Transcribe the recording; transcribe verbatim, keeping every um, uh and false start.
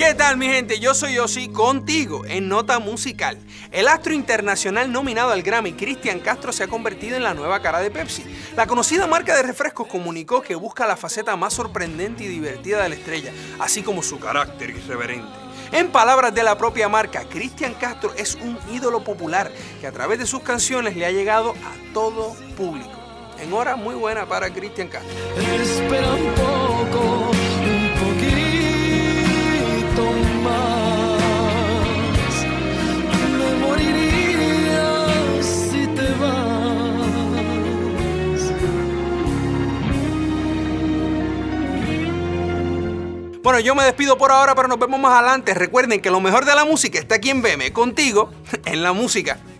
¿Qué tal, mi gente? Yo soy Yossi, contigo en Nota Musical. El astro internacional nominado al Grammy, Cristian Castro, se ha convertido en la nueva cara de Pepsi. La conocida marca de refrescos comunicó que busca la faceta más sorprendente y divertida de la estrella, así como su carácter irreverente. En palabras de la propia marca, Cristian Castro es un ídolo popular que a través de sus canciones le ha llegado a todo público. En hora muy buena para Cristian Castro. Espera un poco, un poquito más. Me moriría si te vas. Bueno, yo me despido por ahora, pero nos vemos más adelante. Recuerden que lo mejor de la música está aquí en V M, contigo en la música.